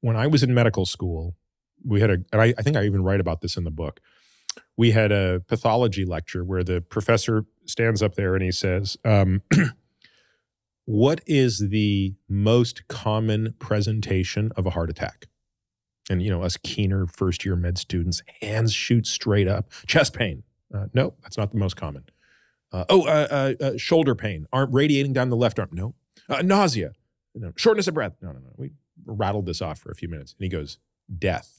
when I was in medical school, we had and I think I even write about this in the book. We had a pathology lecture where the professor stands up there and he says, what is the most common presentation of a heart attack? And, us keener first-year med students, hands shoot straight up. Chest pain. No, that's not the most common. Shoulder pain. Arm radiating down the left arm. No. Nausea. Shortness of breath. No. We rattled this off for a few minutes. And he goes, death.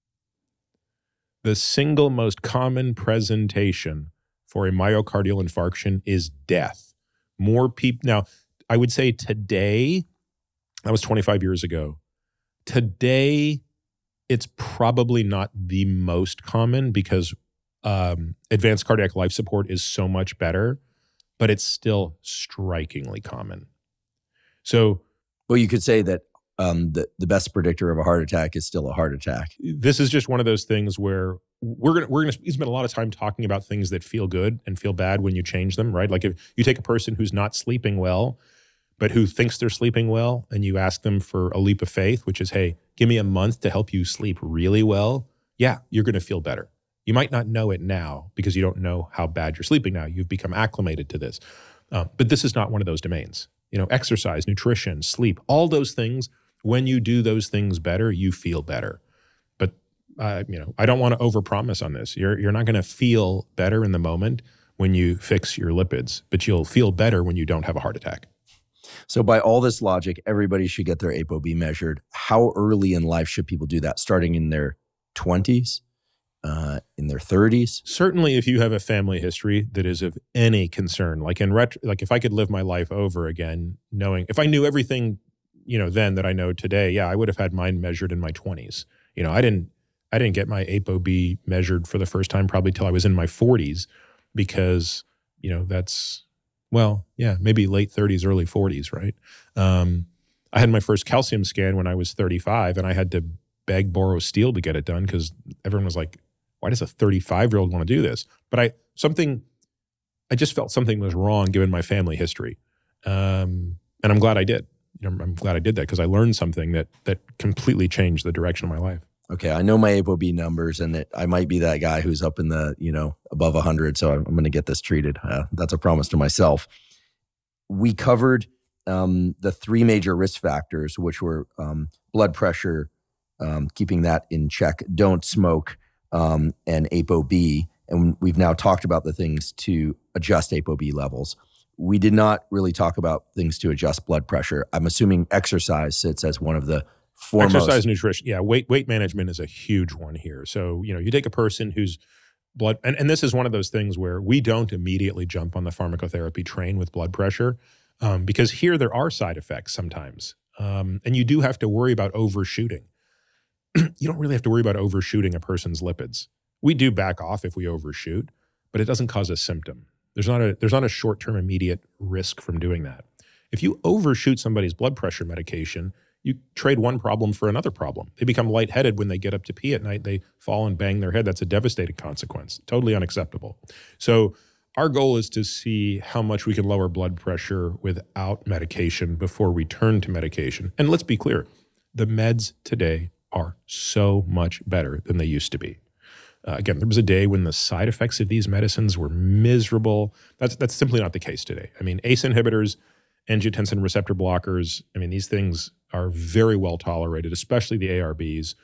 The single most common presentation for a myocardial infarction is death. More people. Now, I would say today, that was 25 years ago. Today, it's probably not the most common because advanced cardiac life support is so much better, but it's still strikingly common. So, well, you could say that the best predictor of a heart attack is still a heart attack. This is just one of those things where we're gonna spend a lot of time talking about things that feel good and feel bad when you change them, right? Like if you take a person who's not sleeping well, but who thinks they're sleeping well, and you ask them for a leap of faith, which is, hey, give me a month to help you sleep really well. Yeah, you're going to feel better. You might not know it now because you don't know how bad you're sleeping now. You've become acclimated to this. But this is not one of those domains. Exercise, nutrition, sleep, all those things, when you do those things better, you feel better. But, I don't want to overpromise on this. You're not going to feel better in the moment when you fix your lipids, but you'll feel better when you don't have a heart attack. So by all this logic, everybody should get their ApoB measured. How early in life should people do that? Starting in their 20s, in their 30s? Certainly if you have a family history that is of any concern, like if I could live my life over again, if I knew everything, then that I know today, yeah, I would have had mine measured in my 20s. I didn't get my ApoB measured for the first time probably till I was in my 40s because, that's... Well, yeah, maybe late 30s, early 40s, right? I had my first calcium scan when I was 35, and I had to beg, borrow, steal to get it done because everyone was like, why does a 35-year-old want to do this? But I just felt something was wrong given my family history. And I'm glad I did. I'm glad I did that because I learned something that completely changed the direction of my life. Okay, I know my ApoB numbers, and I might be that guy who's up in the, above 100, so I'm going to get this treated. That's a promise to myself. We covered the three major risk factors, which were blood pressure, keeping that in check, don't smoke, and ApoB. And we've now talked about the things to adjust ApoB levels. We did not really talk about things to adjust blood pressure. I'm assuming exercise sits as one of the foremost. Exercise, nutrition. Yeah, weight management is a huge one here. So, you take a person who's and this is one of those things where we don't immediately jump on the pharmacotherapy train with blood pressure because here there are side effects sometimes. And you do have to worry about overshooting. You don't really have to worry about overshooting a person's lipids. We do back off if we overshoot, but it doesn't cause a symptom. There's not a short-term immediate risk from doing that. If you overshoot somebody's blood pressure medication, you trade one problem for another problem. They become lightheaded when they get up to pee at night. They fall and bang their head. That's a devastating consequence. Totally unacceptable. So our goal is to see how much we can lower blood pressure without medication before we turn to medication. And let's be clear, the meds today are so much better than they used to be. Again, there was a day when the side effects of these medicines were miserable. That's simply not the case today. I mean, ACE inhibitors, angiotensin receptor blockers, I mean, these things are very well tolerated, especially the ARBs.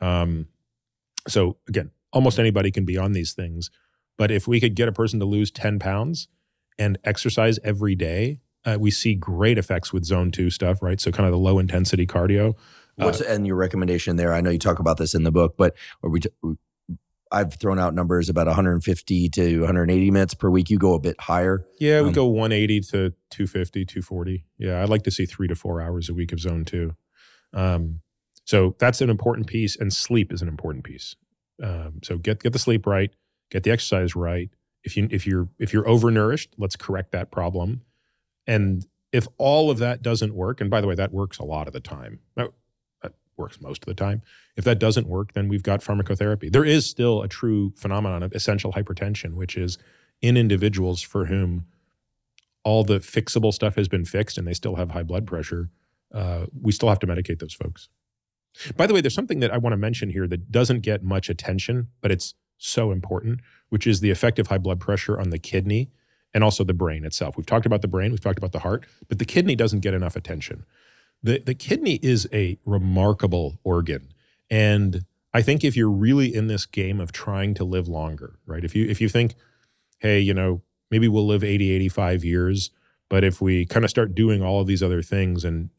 So again, almost anybody can be on these things. But if we could get a person to lose 10 pounds and exercise every day, we see great effects with zone 2 stuff, right? So kind of the low intensity cardio. And your recommendation there? I know you talk about this in the book, but I've thrown out numbers about 150 to 180 minutes per week. You go a bit higher. Yeah, we go 180 to 250, 240. Yeah, I'd like to see 3 to 4 hours a week of zone 2. So that's an important piece, and sleep is an important piece. So get the sleep right, get the exercise right. If you're overnourished, let's correct that problem. And if all of that doesn't work, and by the way, that works a lot of the time. That works most of the time. If that doesn't work, then we've got pharmacotherapy. There is still a true phenomenon of essential hypertension, which is in individuals for whom all the fixable stuff has been fixed and they still have high blood pressure, we still have to medicate those folks. By the way, there's something that I want to mention here that doesn't get much attention, but it's so important, which is the effect of high blood pressure on the kidney and also the brain itself. We've talked about the brain, we've talked about the heart, but the kidney doesn't get enough attention. The kidney is a remarkable organ. And I think if you're really in this game of trying to live longer, right? If you think, hey, you know, maybe we'll live 80, 85 years, but if we kind of start doing all of these other things and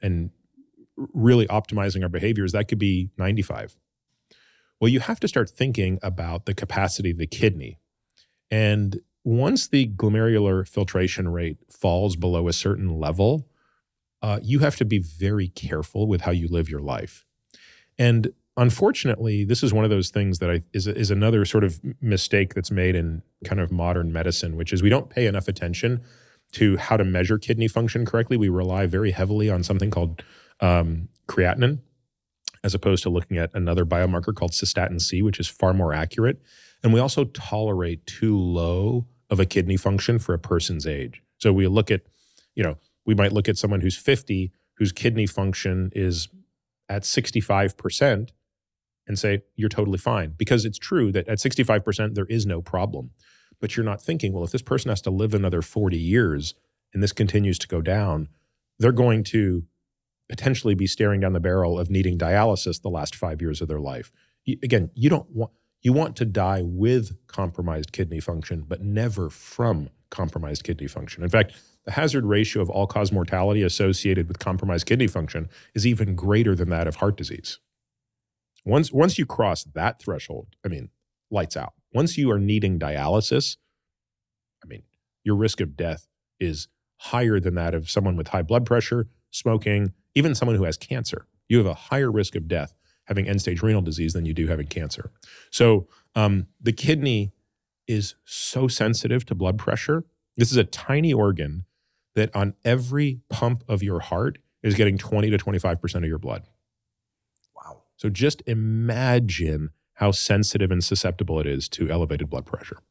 really optimizing our behaviors, that could be 95. Well, you have to start thinking about the capacity of the kidney. And once the glomerular filtration rate falls below a certain level, you have to be very careful with how you live your life. And unfortunately, this is one of those things that is another sort of mistake that's made in kind of modern medicine, which is we don't pay enough attention to how to measure kidney function correctly. We rely very heavily on something called creatinine, as opposed to looking at another biomarker called cystatin C, which is far more accurate. And we also tolerate too low of a kidney function for a person's age. So we look at, you know, we might look at someone who's 50, whose kidney function is at 65% and say, you're totally fine. Because it's true that at 65%, there is no problem. But you're not thinking, well, if this person has to live another 40 years and this continues to go down, they're going to potentially be staring down the barrel of needing dialysis the last 5 years of their life. Again, you want to die with compromised kidney function, but never from compromised kidney function. In fact, the hazard ratio of all-cause mortality associated with compromised kidney function is even greater than that of heart disease. Once you cross that threshold, I mean, lights out. Once you are needing dialysis, I mean, your risk of death is higher than that of someone with high blood pressure, smoking, even someone who has cancer. You have a higher risk of death having end-stage renal disease than you do having cancer. So the kidney is so sensitive to blood pressure. This is a tiny organ that on every pump of your heart is getting 20 to 25% of your blood. Wow. So just imagine how sensitive and susceptible it is to elevated blood pressure.